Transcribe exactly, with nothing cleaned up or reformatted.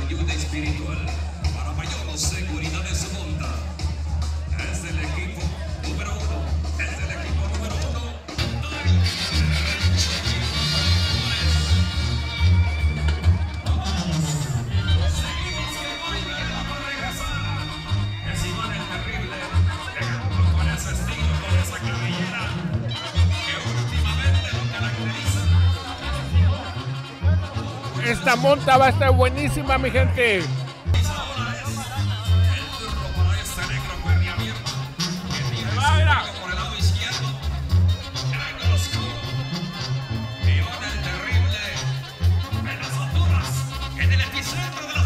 ayuda espiritual para mayor seguridad de su monta. Es el equipo número uno. Es el equipo número uno. Seguimos que Mori Miguel va a regresar. Es Iván el Terrible. Llegando con ese estilo, con esa cabellera que últimamente lo caracteriza. Esta monta va a estar buenísima, mi gente. Ahora es el turno para este negro perniabierto que tiene su por el lado izquierdo. En el oscuro. Iván el Terrible. En las alturas. En el epicentro de la